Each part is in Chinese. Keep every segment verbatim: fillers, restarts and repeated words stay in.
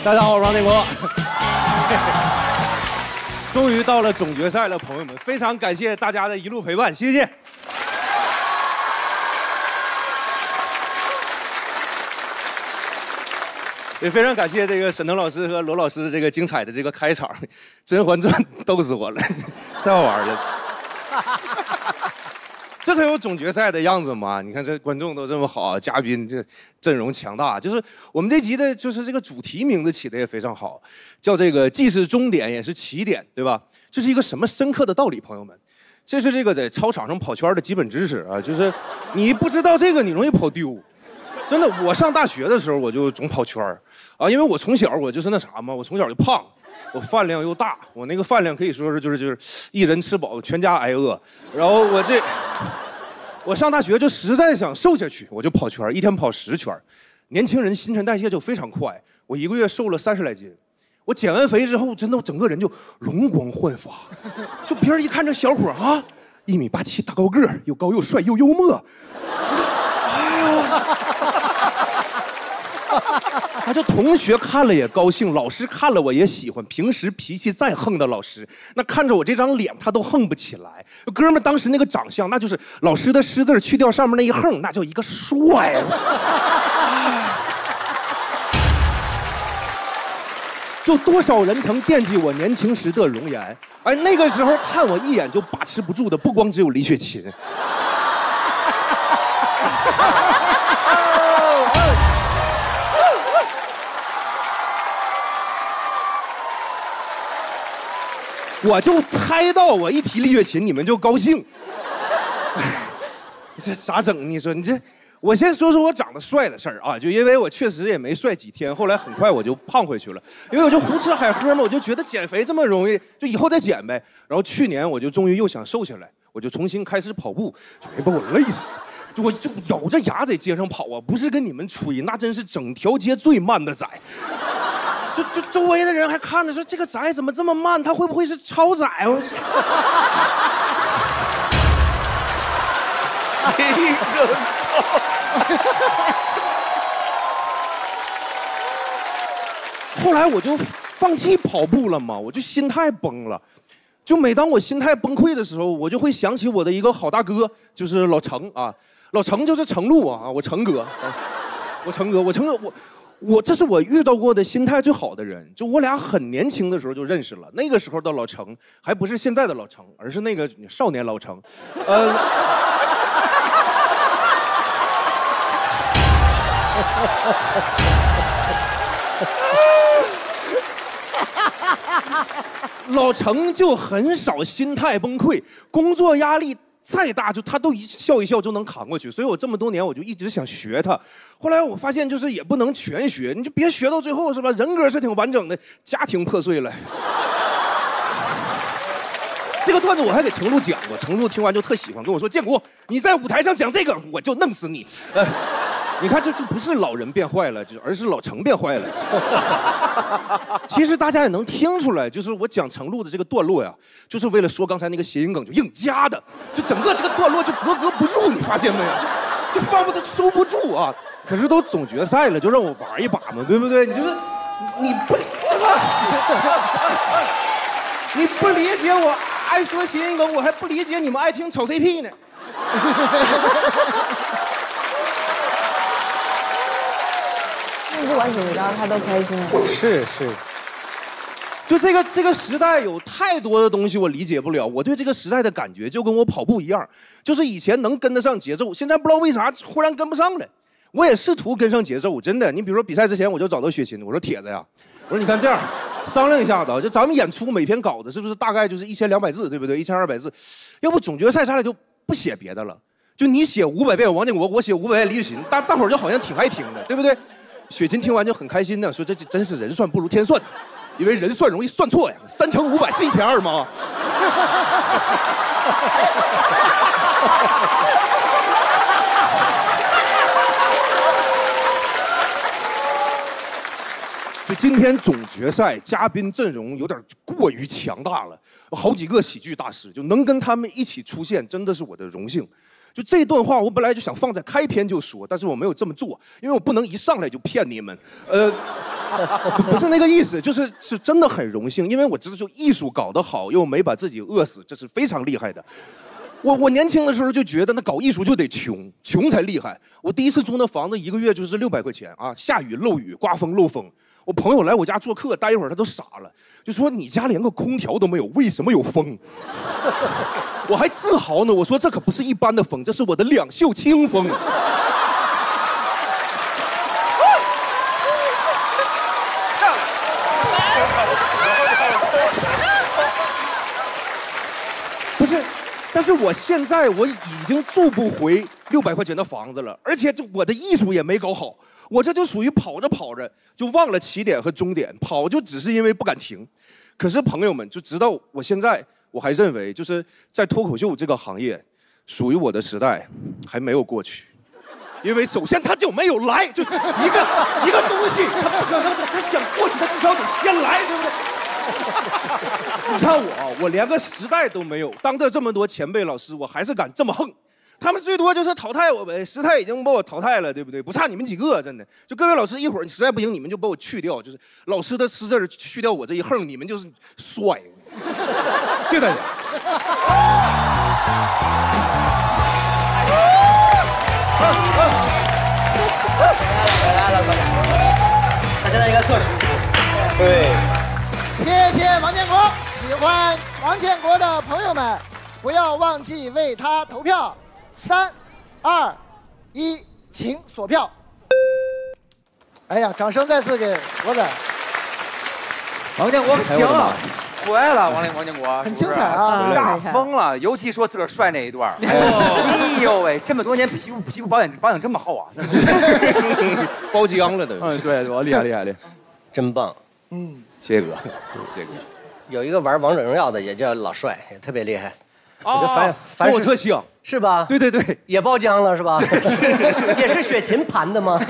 大家好，我是王建国。终于到了总决赛了，朋友们，非常感谢大家的一路陪伴，谢谢。也非常感谢这个沈腾老师和罗老师这个精彩的这个开场，《甄嬛传》逗死我了，太好玩了。这才有总决赛的样子嘛！你看这观众都这么好，嘉宾这阵容强大，就是我们这集的，就是这个主题名字起的也非常好，叫这个既是终点也是起点，对吧？这是一个什么深刻的道理，朋友们？这是这个在操场上跑圈的基本知识啊，就是你不知道这个，你容易跑丢。真的，我上大学的时候我就总跑圈啊，因为我从小我就是那啥嘛，我从小就胖。我饭量又大，我那个饭量可以说是就是就是一人吃饱全家挨饿，然后我这我上大学就实在想瘦下去，我就跑圈，一天跑十圈。年轻人新陈代谢就非常快，我一个月瘦了三十来斤。我减完肥之后，真的整个人就容光焕发，就别人一看这小伙啊，一米八七大高个，又高又帅又幽默，哎呦。啊，这同学看了也高兴，老师看了我也喜欢。平时脾气再横的老师，那看着我这张脸，他都横不起来。哥们当时那个长相，那就是老师的师字去掉上面那一横，那叫一个帅。就多少人曾惦记我年轻时的容颜，哎，那个时候看我一眼就把持不住的，不光只有李雪琴。我就猜到，我一提李雪琴，你们就高兴。哎，这咋整？你说你这，我先说说我长得帅的事儿啊，就因为我确实也没帅几天，后来很快我就胖回去了，因为我就胡吃海喝嘛，我就觉得减肥这么容易，就以后再减呗。然后去年我就终于又想瘦下来，我就重新开始跑步，就没把我累死。就我就咬着牙在街上跑啊，不是跟你们吹，那真是整条街最慢的仔。就就周围的人还看着说这个仔怎么这么慢，他会不会是超载？我这个后来我就放弃跑步了嘛，我就心态崩了。就每当我心态崩溃的时候，我就会想起我的一个好大哥，就是老程啊，老程就是程璐啊，我程哥，我程哥，我程哥，我。我这是我遇到过的心态最好的人，就我俩很年轻的时候就认识了。那个时候的老程还不是现在的老程，而是那个少年老程。呃，老程就很少心态崩溃，工作压力再大，就他都一笑一笑就能扛过去，所以我这么多年我就一直想学他。后来我发现就是也不能全学，你就别学到最后是吧？人格是挺完整的，家庭破碎了。这个段子我还给程璐讲过，程璐听完就特喜欢，跟我说：“建国，你在舞台上讲这个，我就弄死你。”呃，你看这就不是老人变坏了，就而是老程变坏了。其实大家也能听出来，就是我讲程璐的这个段落呀，就是为了说刚才那个谐音梗，就硬加的，就整个这个段落就格格不入，你发现没有？就就放不都收不住啊！可是都总决赛了，就让我玩一把嘛，对不对？你就是你不对吧？你不理解我爱说谐音梗，我还不理解你们爱听炒 C P 呢。 不管怎么着，他都开心了。 是是，就这个这个时代有太多的东西我理解不了。我对这个时代的感觉就跟我跑步一样，就是以前能跟得上节奏，现在不知道为啥忽然跟不上了。我也试图跟上节奏，真的。你比如说比赛之前，我就找到雪琴，我说铁子呀，我说你看这样，商量一下子，就咱们演出每篇稿子是不是大概就是一千两百字，对不对？一千二百字，要不总决赛咱俩就不写别的了，就你写五百遍王建国，我写五百遍李雪琴，大大伙儿就好像挺爱听的，对不对？雪琴听完就很开心的说：“这这真是人算不如天算，因为人算容易算错呀，三乘五百是一千二吗？”就今天总决赛嘉宾阵容有点过于强大了，好几个喜剧大师，就能跟他们一起出现，真的是我的荣幸。就这段话，我本来就想放在开篇就说，但是我没有这么做，因为我不能一上来就骗你们。呃， 不是那个意思，就是是真的很荣幸，因为我知道就艺术搞得好，又没把自己饿死，这是非常厉害的。我我年轻的时候就觉得那搞艺术就得穷，穷才厉害。我第一次租那房子一个月就是六百块钱啊，下雨漏雨，刮风漏风。我朋友来我家做客，待一会儿他都傻了，就说你家连个空调都没有，为什么有风？我还自豪呢，我说这可不是一般的风，这是我的两袖清风。不是，但是我现在我已经住不回六百块钱的房子了，而且就我的艺术也没搞好。我这就属于跑着跑着就忘了起点和终点，跑就只是因为不敢停。可是朋友们，就直到我现在，我还认为就是在脱口秀这个行业，属于我的时代还没有过去。因为首先他就没有来，就一个一个东西，他不可能，他想过去，他至少得先来，对不对？你看我，我连个时代都没有，当着这么多前辈老师，我还是敢这么横。他们最多就是淘汰我呗，时代已经把我淘汰了，对不对？不差你们几个，真的。就各位老师，一会儿实在不行，你们就把我去掉，就是老师的师字去掉我这一横，你们就是帅。谢谢大家。 回来了，回来了。他现在应该特殊。 对。 谢谢王建国，喜欢王建国的朋友们，不要忘记为他投票。三、二、一，请锁票。哎呀，掌声再次给国仔。 王建国行了，回来了，王王建国很精彩啊， 吓疯了，尤其说自个儿帅那一段。哎呦喂，这么多年皮肤皮肤保养保养这么好啊， 包浆了都。 嗯，对，我厉害厉害厉害， 真棒。 嗯， 谢谢哥，谢谢哥。 有一个玩王者荣耀的也叫老帅，也特别厉害。 哦，跟我特像， 是吧？ 对对对， 也包浆了是吧？也是雪琴盘的吗？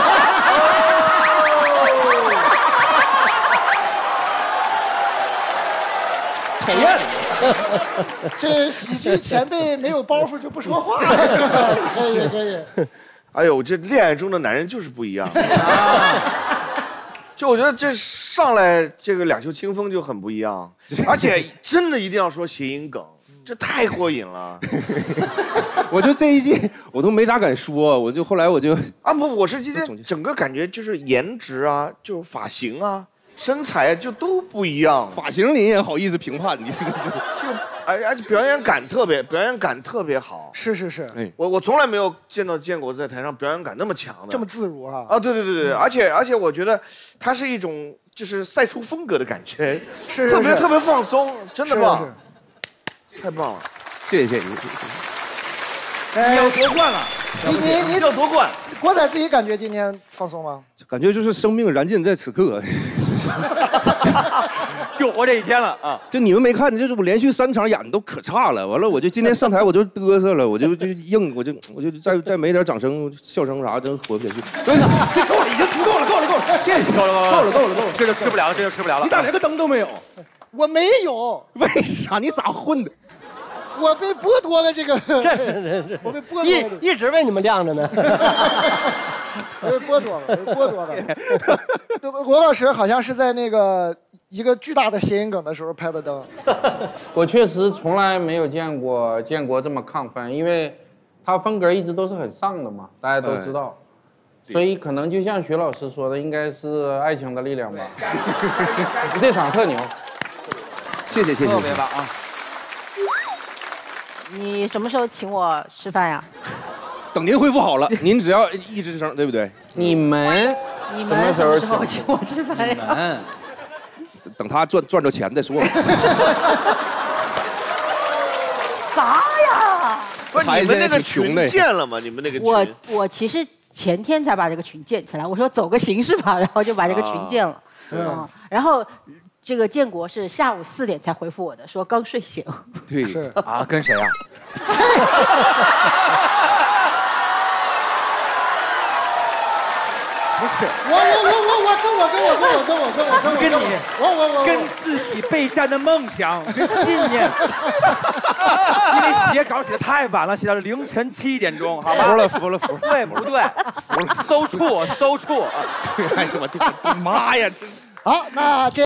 讨厌。这喜剧前辈没有包袱就不说话了。可以可以。 哎呦，这恋爱中的男人就是不一样。就我觉得这上来这个两袖清风就很不一样，而且真的一定要说谐音梗，这太过瘾了。 我就这一季我都没咋敢说，我就后来我就啊不，我是今天整个感觉就是颜值啊，就发型啊，身材就都不一样。 发型你也好意思评判？你这就就而而且表演感特别，表演感特别好。 是是是， 哎， 我我从来没有见到建国在台上表演感那么强的， 这么自如啊！ 啊，对对对对，而且而且我觉得他是一种就是赛出风格的感觉， 是特别特别放松，真的棒，太棒了， 谢谢谢谢。 你要夺冠了， 你你你要夺冠。 国仔自己感觉今天放松吗？ 感觉就是生命燃尽在此刻， 就活这一天了啊！ 就你们没看，就是我连续三场演的都可差了。完了，我就今天上台我就嘚瑟了，我就就硬，我就我就再再没点掌声、笑声啥，真活不下去。真的，这够了，已经足够了，够了，够了，谢谢， 够了，够了， 够了，够了，够了， 这就吃不了了，这就吃不了了。 你咋连个灯都没有？ 我没有。 为啥？你咋混的？ 我被剥夺了这个， 这这这， 我被剥夺了， 一一直为你们亮着呢。 我被剥夺了，我被剥夺了。罗老师好像是在那个一个巨大的谐音梗的时候拍的灯。 我确实从来没有见过建国这么亢奋，因为他风格一直都是很上的嘛，大家都知道。所以可能就像徐老师说的，应该是爱情的力量吧。这场特牛， 谢谢谢谢， 特别棒啊！ 你什么时候请我吃饭呀？ 等您恢复好了，您只要一吱声，对不对？ 你们你们什么时候请我吃饭呀？ 嗯， 等他赚赚着钱再说。 啥呀？ 不是你们那个群建了吗？你们那个群？ 我我其实前天才把这个群建起来，我说走个形式吧，然后就把这个群建了。嗯，然后。这个建国是下午四点才回复我的，说刚睡醒。 对， 是啊，跟谁啊？ 不是，我我我我我跟我跟我跟我跟我跟我跟我跟你我我我跟自己备战的梦想跟信念，因为写稿写的太晚了，写到了凌晨七点钟，好吧？ 服了服了服了， 对不对？服了，搜处搜处。 哎呀我的妈呀！ 好，那这。